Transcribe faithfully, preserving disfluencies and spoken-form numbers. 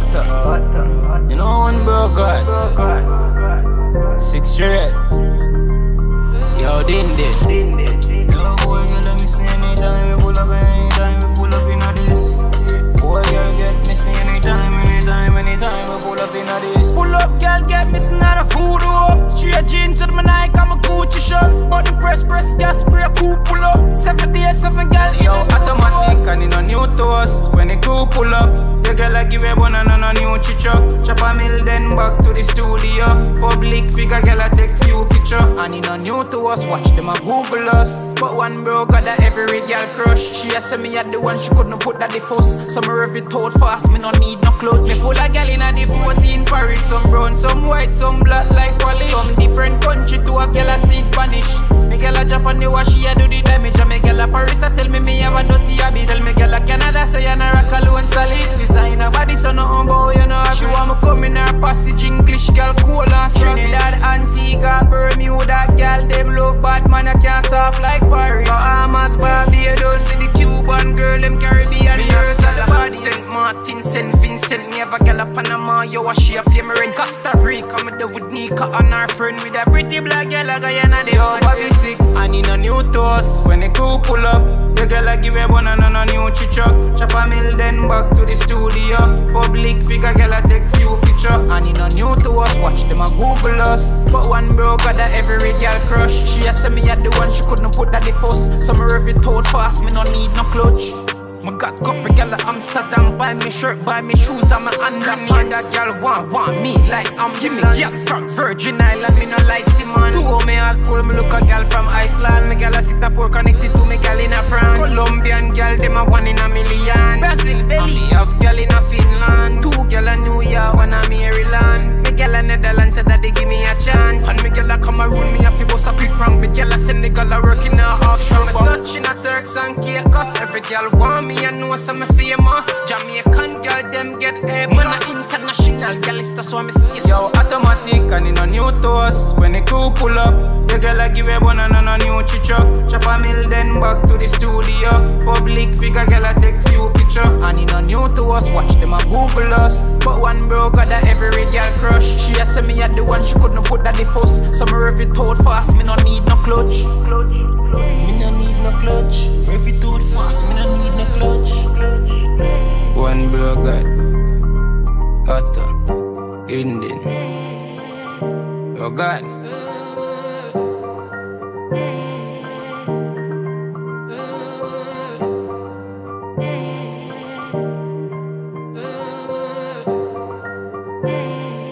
Hotter. You know one bro God. Six straight. Yo, din din. Yo, boy, girl, let me see anytime we pull up, anytime we pull up in this. Boy, girl, get me see anytime, anytime, anytime we pull up in this. Pull up, girl, get me see not a food up. Straight jeans with my Nike, I'm a Gucci shirt. But the press, press, gas, spray, cool pull up. Seven days, seven girl, yo, automatic and it no new to us. When the crew pull up, the girl I give a one and a new chicho. Chop a mill, then back to the studio. Public figure, girl, I take few picture. And it no new to us, watch them a Google us. But one bro got that every girl crush. She a say me at the one, she couldn't put that the first. Some rev it out fast, me no need no clutch. Me full of girl in a the fourteen Paris. Some brown, some white, some black like polish. Some different country to a girl a speak Spanish. Me girl a Japan, the wash, she a do the damage. And me girl a Paris, I tell me me have a dirty habit. Tell me girl a Canada, say you no rock alone solid. Designer body, so no humble, you know. She want me come in her passage, English girl, cool and strong. Trinidad, Antigua, Bermuda, girl, them look bad, man, I can't soft like Paris. Bahamas, Barbados, see the Cuban girl, them Caribbean girls are the body. Saint Martin, Saint Vincent, me have a girl a Panama, yo, a she a pay me rent. Costa Rica, me there with Nika and her friend, with a pretty black girl, a Guyana, they all Bobby six. And in a new to us, when the crew pull up, the girl a give a one and a new chicho. Chop a mill, then back to the studio. Public figure, girl a take few picture. And in a new to us, watch them a Google us. But one bro got that every girl crush. She a say me at the one, she couldn't put that the first. So me rev it out fast, me no need no clutch. Me got couple gal at Amsterdam, buy me shirt, buy me shoes, I'm a underneath. That gal want, want me like I'm Give me gal from Virgin Island, me no like Simon. Two of me all cool, me look a gal from Iceland. Me gal a Singapore connected to me gal in a France. Colombian gal, them a one in a million. Brazil, belly, me have gal in a Finland. Two gal a New York, one a Maryland. Me gal a Netherlands, said that they give me a chance. And me gal a Cameroon, me a fi bust a quick prank. Me gal a Senegal, a work in a offshore. Me touch in a Turks and Caicos, every gal want me. I know some famous Jamaican girl, them get a man a international girl, is so I'm stay. Yo, automatic and it no new to us. When the crew pull up, the girl a give a one and a new chicho. Chop a mill, then back to the studio. Public figure, girl a take few picture. And it no new to us, watch them a Google us. But one bro got that every girl crush. She a say me at the one, she couldn't put that the first. So me rev it out fast, me no need no clutch. Me no need no clutch. Rev it out fast, me no need no clutch. One bro God, Hotter, Indian. Oh God. Hey.